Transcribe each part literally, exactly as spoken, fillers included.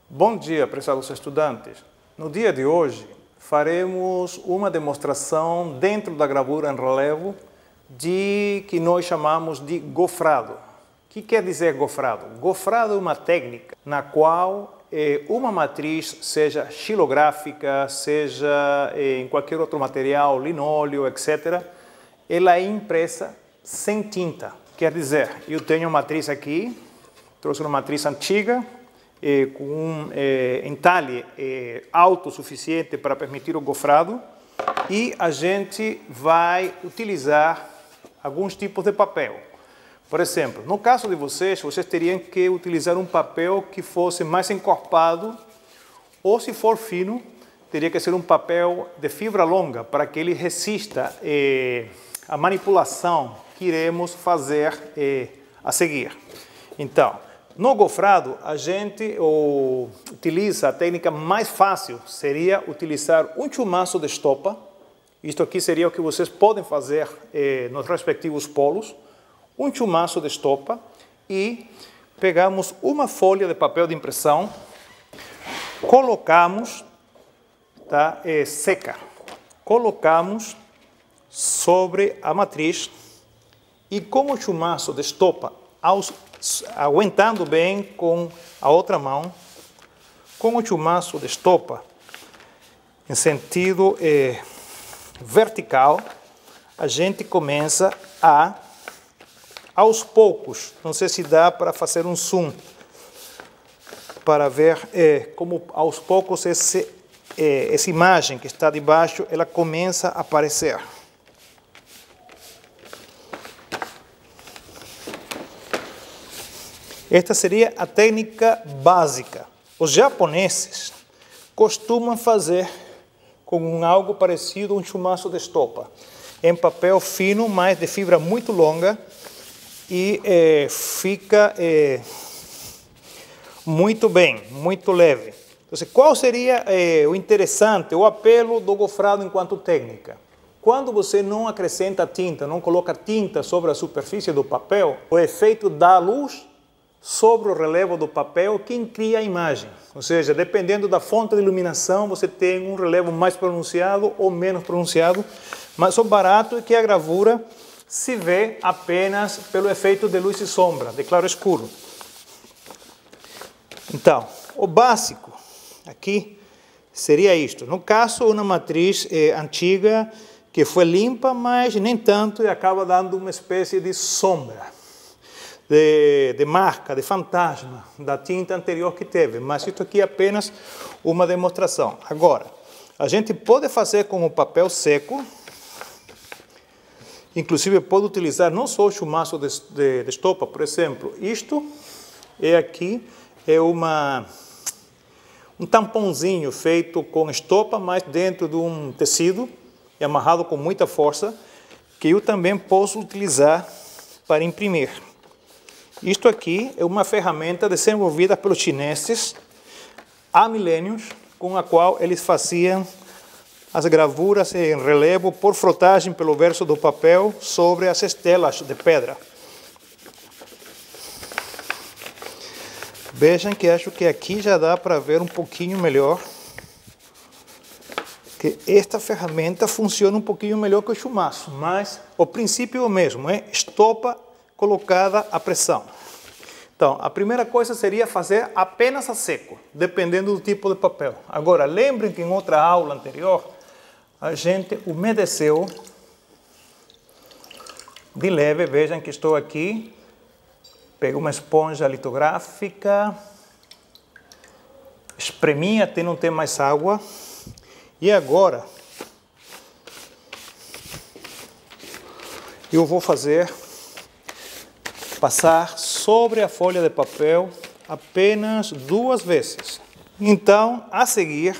Bom dia, prezados estudantes. No dia de hoje, faremos uma demonstração dentro da gravura em relevo de que nós chamamos de gofrado. O que quer dizer gofrado? Gofrado é uma técnica na qual eh, uma matriz, seja xilográfica, seja eh, em qualquer outro material, linóleo, etcétera, ela é impressa sem tinta. Quer dizer, eu tenho uma matriz aqui, trouxe uma matriz antiga, Eh, com um eh, entalhe eh, alto o suficiente para permitir o gofrado, e a gente vai utilizar alguns tipos de papel. Por exemplo, no caso de vocês, vocês teriam que utilizar um papel que fosse mais encorpado, ou se for fino, teria que ser um papel de fibra longa para que ele resista eh, a manipulação que iremos fazer eh, a seguir. Então, no gofrado, a gente ou, utiliza a técnica mais fácil, seria utilizar um chumaço de estopa. Isto aqui seria o que vocês podem fazer eh, nos respectivos polos. Um chumaço de estopa e pegamos uma folha de papel de impressão, colocamos, tá, eh, seca, colocamos sobre a matriz e com o chumaço de estopa aos aguentando bem com a outra mão, com o chumaço de estopa em sentido eh, vertical, a gente começa a, aos poucos, não sei se dá para fazer um zoom, para ver eh, como aos poucos esse, eh, essa imagem que está debaixo, ela começa a aparecer. Esta seria a técnica básica. Os japoneses costumam fazer com algo parecido a um chumaço de estopa, em papel fino, mas de fibra muito longa, e eh, fica eh, muito bem, muito leve. Então, qual seria eh, o interessante, o apelo do gofrado enquanto técnica? Quando você não acrescenta tinta, não coloca tinta sobre a superfície do papel, o efeito da luz sobre o relevo do papel quem cria a imagem. Ou seja, dependendo da fonte de iluminação, você tem um relevo mais pronunciado ou menos pronunciado, mas o barato é que a gravura se vê apenas pelo efeito de luz e sombra, de claro e escuro. Então, o básico aqui seria isto. No caso, uma matriz eh, antiga que foi limpa, mas nem tanto, e acaba dando uma espécie de sombra. De, de marca, de fantasma da tinta anterior que teve, mas isso aqui é apenas uma demonstração. Agora, a gente pode fazer com o papel seco, inclusive pode utilizar não só o chumaço de, de, de estopa, por exemplo, isto é aqui, é uma, um tampãozinho feito com estopa, mas dentro de um tecido, e amarrado com muita força, que eu também posso utilizar para imprimir. Isto aqui é uma ferramenta desenvolvida pelos chineses há milênios, com a qual eles faziam as gravuras em relevo por frotagem pelo verso do papel sobre as estelas de pedra. Vejam que acho que aqui já dá para ver um pouquinho melhor que esta ferramenta funciona um pouquinho melhor que o chumaço, mas o princípio é o mesmo, é estopa colocada à pressão. Então, a primeira coisa seria fazer apenas a seco, dependendo do tipo de papel. Agora, lembrem que em outra aula anterior, a gente umedeceu de leve. Vejam que estou aqui, peguei uma esponja litográfica, espremi até não ter mais água, e agora eu vou fazer passar sobre a folha de papel apenas duas vezes. Então, a seguir,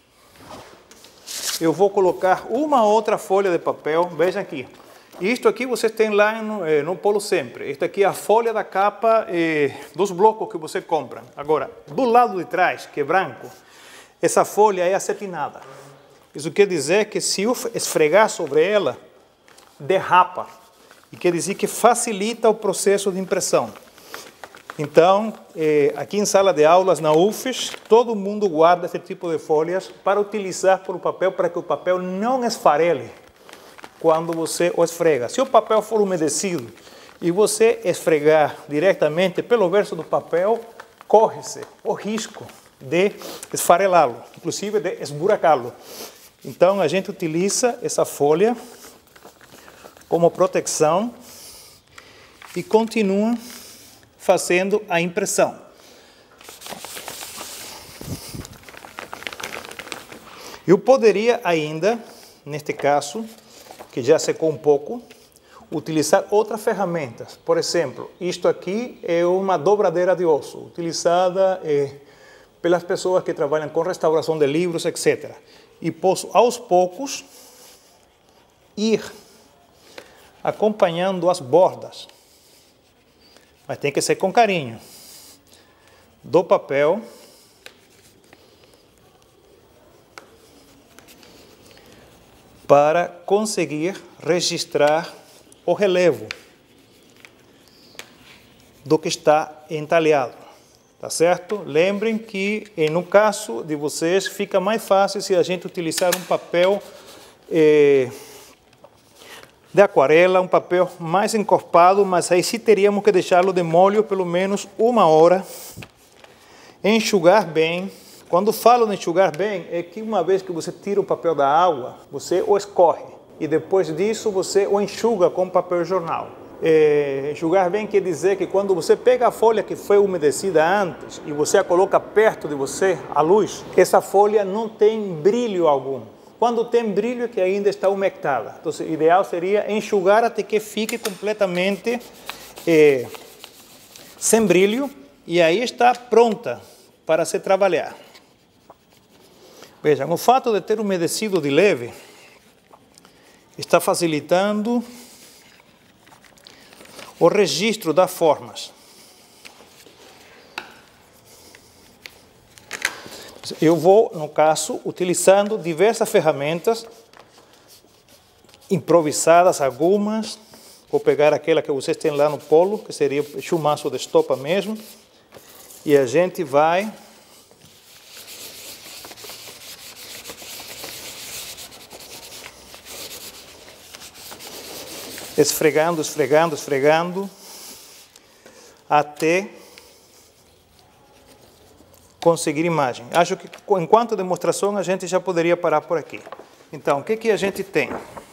eu vou colocar uma outra folha de papel. Vejam aqui. Isto aqui vocês têm lá no, eh, no Polo Sempre. Esta aqui é a folha da capa eh, dos blocos que você compra. Agora, do lado de trás, que é branco, essa folha é acetinada. Isso quer dizer que se eu esfregar sobre ela, derrapa. E quer dizer que facilita o processo de impressão. Então, eh, aqui em sala de aulas, na U F E S, todo mundo guarda esse tipo de folhas para utilizar para o papel, para que o papel não esfarele quando você o esfrega. Se o papel for umedecido e você esfregar diretamente pelo verso do papel, corre-se o risco de esfarelá-lo, inclusive de esburacá-lo. Então, a gente utiliza essa folha como proteção e continua fazendo a impressão. Eu poderia ainda, neste caso, que já secou um pouco, utilizar outras ferramentas. Por exemplo, isto aqui é uma dobradeira de osso, utilizada eh, pelas pessoas que trabalham com restauração de livros, etcétera. E posso, aos poucos, ir acompanhando as bordas. Mas tem que ser com carinho. Do papel. Para conseguir registrar o relevo do que está entalhado. Tá certo? Lembrem que, no caso de vocês, fica mais fácil se a gente utilizar um papel eh, de aquarela, um papel mais encorpado, mas aí sim teríamos que deixá-lo de molho pelo menos uma hora, enxugar bem. Quando falo de enxugar bem, é que uma vez que você tira o papel da água, você o escorre, e depois disso você o enxuga com papel jornal. É, enxugar bem quer dizer que quando você pega a folha que foi umedecida antes e você a coloca perto de você, à luz, essa folha não tem brilho algum. Quando tem brilho é que ainda está umectada. Então, o ideal seria enxugar até que fique completamente eh, sem brilho, e aí está pronta para se trabalhar. Vejam, o fato de ter umedecido de leve está facilitando o registro das formas. Eu vou, no caso, utilizando diversas ferramentas, improvisadas algumas. Vou pegar aquela que vocês têm lá no polo, que seria o chumaço de estopa mesmo, e a gente vai esfregando, esfregando, esfregando, até conseguir imagem. Acho que, enquanto demonstração, a gente já poderia parar por aqui. Então, o que, que a gente tem?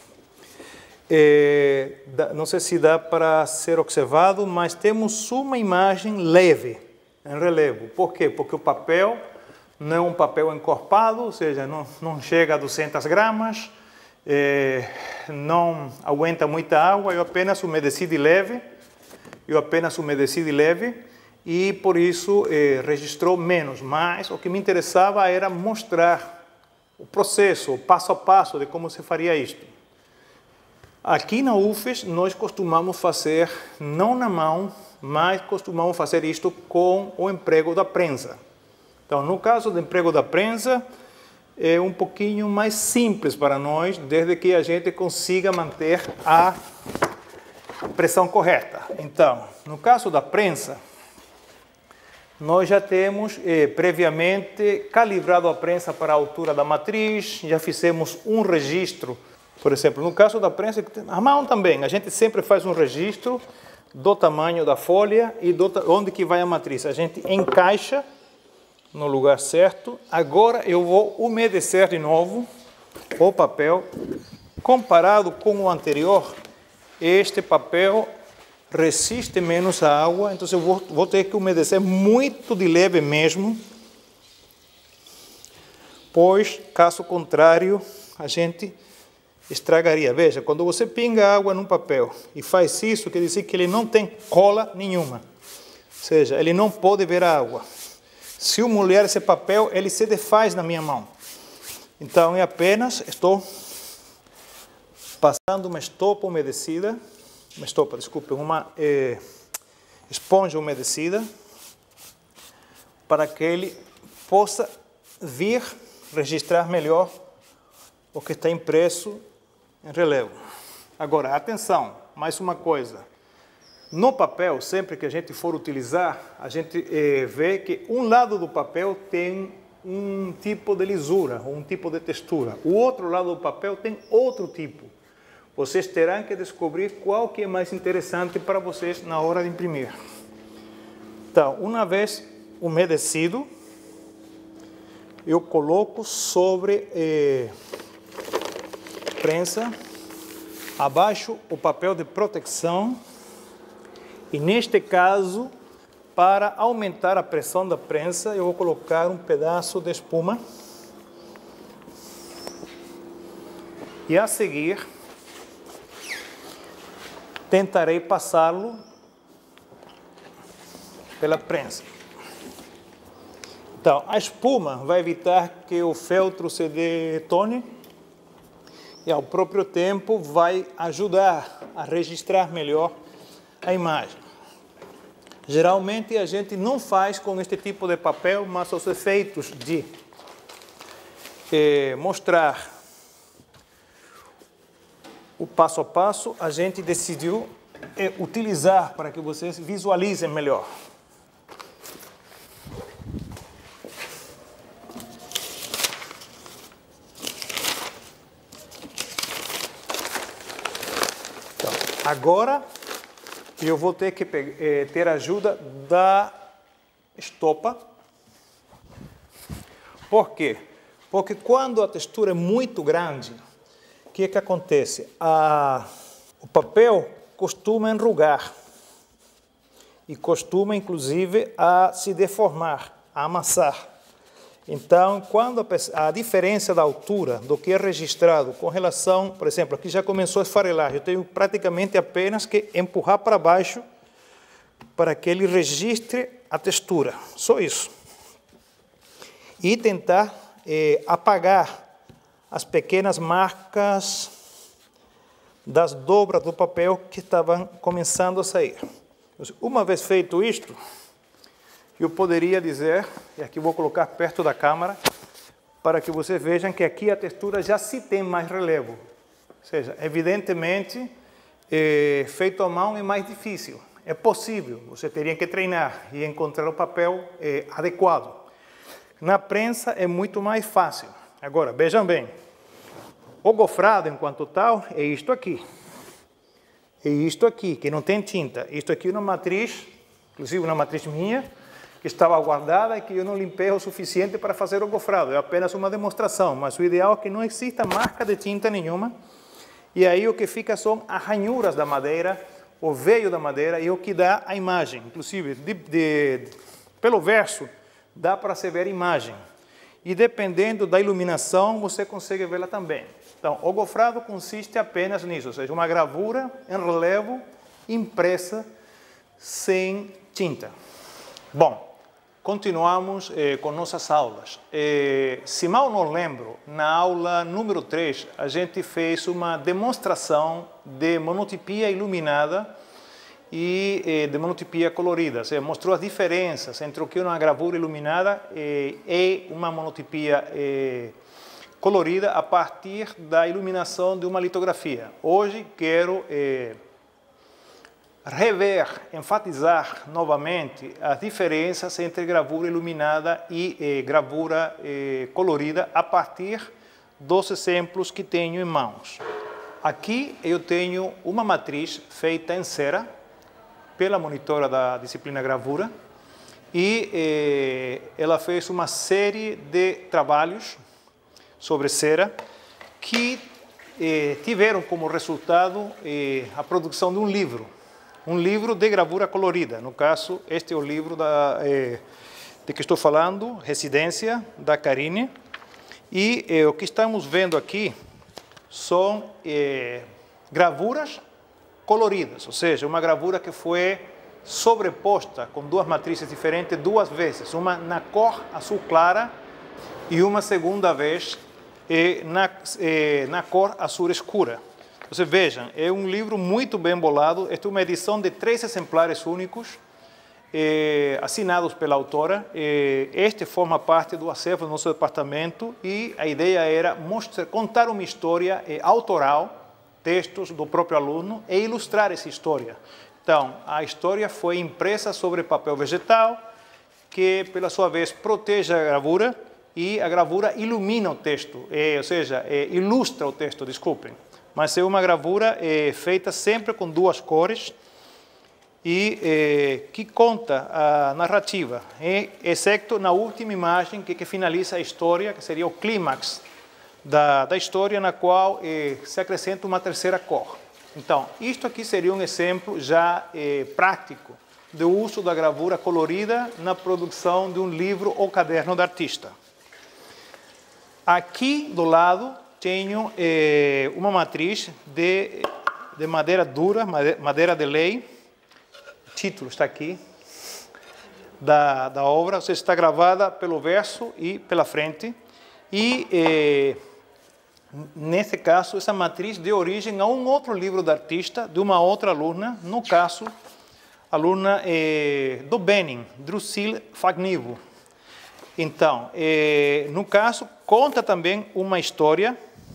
É, não sei se dá para ser observado, mas temos uma imagem leve, em relevo. Por quê? Porque o papel não é um papel encorpado, ou seja, não, não chega a duzentas gramas, é, não aguenta muita água. Eu apenas umedeci de leve, eu apenas umedeci de leve, e por isso eh, registrou menos. Mas o que me interessava era mostrar o processo, o passo a passo de como se faria isto. Aqui na U F E S nós costumamos fazer, não na mão, mas costumamos fazer isto com o emprego da prensa. Então, no caso do emprego da prensa, é um pouquinho mais simples para nós, desde que a gente consiga manter a pressão correta. Então, no caso da prensa, nós já temos eh, previamente calibrado a prensa para a altura da matriz, já fizemos um registro. Por exemplo, no caso da prensa, a mão também, a gente sempre faz um registro do tamanho da folha e do, onde que vai a matriz. A gente encaixa no lugar certo. Agora eu vou umedecer de novo o papel. Comparado com o anterior, este papel resiste menos a água, então eu vou, vou ter que umedecer muito de leve mesmo, pois, caso contrário, a gente estragaria. Veja, quando você pinga água num papel e faz isso, quer dizer que ele não tem cola nenhuma, ou seja, ele não pode ver a água. Se eu molhar esse papel, ele se desfaz na minha mão. Então, eu apenas estou passando uma estopa umedecida, uma estopa, desculpe, uma eh, esponja umedecida, para que ele possa vir registrar melhor o que está impresso em relevo. Agora, atenção, mais uma coisa. No papel, sempre que a gente for utilizar, a gente eh, vê que um lado do papel tem um tipo de lisura, um tipo de textura. O outro lado do papel tem outro tipo. Vocês terão que descobrir qual que é mais interessante para vocês na hora de imprimir. Então, uma vez umedecido, eu coloco sobre eh, prensa, abaixo o papel de proteção e, neste caso, para aumentar a pressão da prensa, eu vou colocar um pedaço de espuma e, a seguir, tentarei passá-lo pela prensa. Então, a espuma vai evitar que o feltro se detone e, ao próprio tempo, vai ajudar a registrar melhor a imagem. Geralmente, a gente não faz com este tipo de papel, mas os efeitos de eh, mostrar o passo a passo, a gente decidiu eh, utilizar para que vocês visualizem melhor. Então, agora eu vou ter que eh, ter ajuda da estopa. Por quê? Porque quando a textura é muito grande, o que é que acontece? A, o papel costuma enrugar e costuma, inclusive, a se deformar, a amassar. Então, quando a, a diferença da altura do que é registrado com relação, por exemplo, aqui já começou a esfarelar, eu tenho praticamente apenas que empurrar para baixo para que ele registre a textura, só isso. E tentar eh, apagar as pequenas marcas das dobras do papel que estavam começando a sair. Uma vez feito isto, eu poderia dizer, e aqui vou colocar perto da câmera, para que vocês vejam que aqui a textura já se tem mais relevo. Ou seja, evidentemente, eh, feito à mão é mais difícil. É possível, você teria que treinar e encontrar o papel eh, adequado. Na prensa é muito mais fácil. Agora, vejam bem, o gofrado, enquanto tal, é isto aqui. É isto aqui, que não tem tinta. Isto aqui é uma matriz, inclusive uma matriz minha, que estava guardada e que eu não limpei o suficiente para fazer o gofrado. É apenas uma demonstração, mas o ideal é que não exista marca de tinta nenhuma. E aí o que fica são as ranhuras da madeira, o veio da madeira e o que dá a imagem. Inclusive, de, de, de, pelo verso, dá para se ver a imagem. E dependendo da iluminação, você consegue vê-la também. Então, o gofrado consiste apenas nisso, ou seja, uma gravura em relevo impressa sem tinta. Bom, continuamos eh, com nossas aulas. Eh, se mal não lembro, na aula número três, a gente fez uma demonstração de monotipia iluminada e eh, de monotipia colorida. Ou seja, mostrou as diferenças entre o que é uma gravura iluminada eh, e uma monotipia eh, colorida a partir da iluminação de uma litografia. Hoje quero eh, rever, enfatizar novamente as diferenças entre gravura iluminada e eh, gravura eh, colorida a partir dos exemplos que tenho em mãos. Aqui eu tenho uma matriz feita em cera pela monitora da disciplina gravura e eh, ela fez uma série de trabalhos sobre cera que eh, tiveram como resultado eh, a produção de um livro. Um livro de gravura colorida. No caso, este é o livro da, eh, de que estou falando, Residência, da Karine. E eh, o que estamos vendo aqui são eh, gravuras coloridas, ou seja, uma gravura que foi sobreposta com duas matrizes diferentes duas vezes, uma na cor azul clara e uma segunda vez eh, na, eh, na cor azul escura. Vocês vejam, é um livro muito bem bolado. Esta é uma edição de três exemplares únicos, eh, assinados pela autora. Eh, este forma parte do acervo do nosso departamento e a ideia era mostrar, contar uma história eh, autoral, textos do próprio aluno, e ilustrar essa história. Então, a história foi impressa sobre papel vegetal, que, pela sua vez, protege a gravura e a gravura ilumina o texto, é, ou seja, é, ilustra o texto, desculpem. Mas é uma gravura é, feita sempre com duas cores e é, que conta a narrativa, é, exceto na última imagem que, que finaliza a história, que seria o clímax da, da história, na qual é, se acrescenta uma terceira cor. Então, isto aqui seria um exemplo já é, prático do uso da gravura colorida na produção de um livro ou caderno do artista. Aqui do lado tenho eh, uma matriz de, de madeira dura, madeira de lei. O título está aqui da, da obra, ou seja, está gravada pelo verso e pela frente. E, eh, nesse caso, essa matriz deu origem a um outro livro do artista, de uma outra aluna, no caso, aluna eh, do Benin, Drusille Fagnivo. Então, eh, no caso, conta também uma história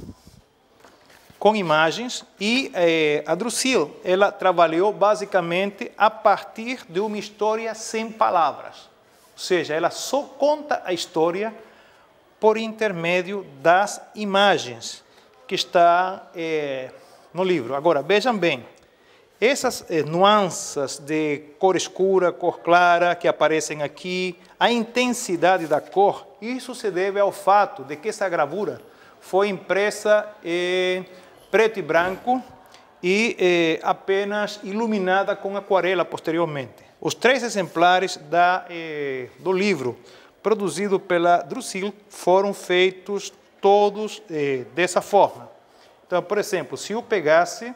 com imagens e eh, a Drusille, ela trabalhou basicamente a partir de uma história sem palavras. Ou seja, ela só conta a história por intermédio das imagens que está eh, no livro. Agora, vejam bem, essas eh, nuances de cor escura, cor clara que aparecem aqui, a intensidade da cor, isso se deve ao fato de que essa gravura foi impressa em preto e branco e eh, apenas iluminada com aquarela posteriormente. Os três exemplares da, eh, do livro produzido pela Drusille foram feitos todos eh, dessa forma. Então, por exemplo, se eu pegasse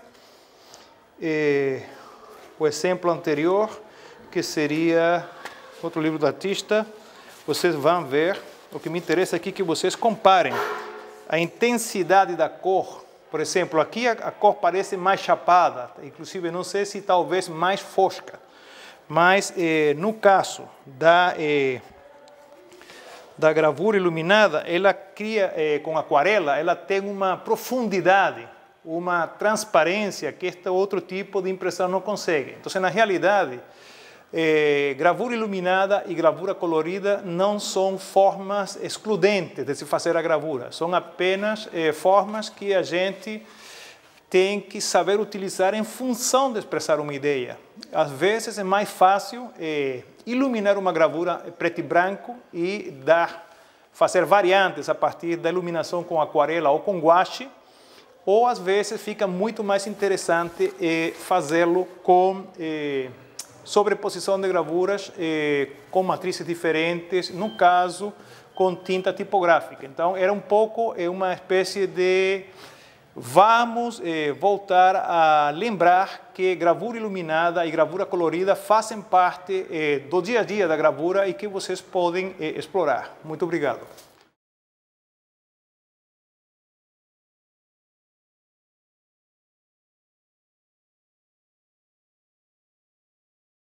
eh, o exemplo anterior, que seria outro livro do artista, vocês vão ver, o que me interessa aqui é que vocês comparem a intensidade da cor. Por exemplo, aqui a, a cor parece mais chapada, inclusive não sei se talvez mais fosca, mas eh, no caso da, eh, da gravura iluminada, ela cria, eh, com aquarela, ela tem uma profundidade, uma transparência que este outro tipo de impressão não consegue. Então, na realidade, eh, gravura iluminada e gravura colorida não são formas excludentes de se fazer a gravura, são apenas eh, formas que a gente tem que saber utilizar em função de expressar uma ideia. Às vezes é mais fácil eh, iluminar uma gravura preto e branco e dar, fazer variantes a partir da iluminação com aquarela ou com guache, ou às vezes fica muito mais interessante eh, fazê-lo com eh, sobreposição de gravuras eh, com matrizes diferentes, no caso, com tinta tipográfica. Então, era um pouco é uma espécie de... Vamos eh, voltar a lembrar que gravura iluminada e gravura colorida fazem parte eh, do dia a dia da gravura e que vocês podem eh, explorar. Muito obrigado.